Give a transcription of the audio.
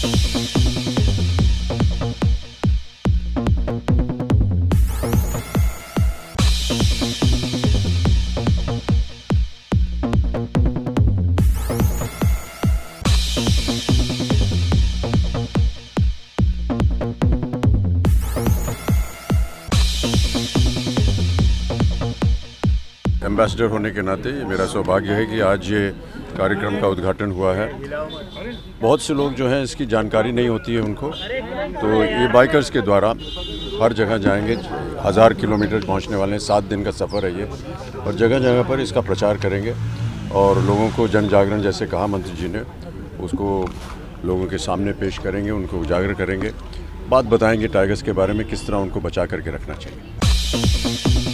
Ambassador होने के नाते मेरा सौभाग्य है कि आज ये कार्यक्रम का उद्घाटन हुआ है। बहुत से लोग जो हैं इसकी जानकारी नहीं होती है उनको, तो ये बाइकर्स के द्वारा हर जगह जाएंगे। 1000 किलोमीटर पहुंचने वाले हैं, 7 दिन का सफ़र है ये, और जगह जगह पर इसका प्रचार करेंगे और लोगों को जन जागरण जैसे कहा मंत्री जी ने, उसको लोगों के सामने पेश करेंगे, उनको उजागर करेंगे, बात बताएंगे टाइगर्स के बारे में, किस तरह उनको बचा करके रखना चाहिए।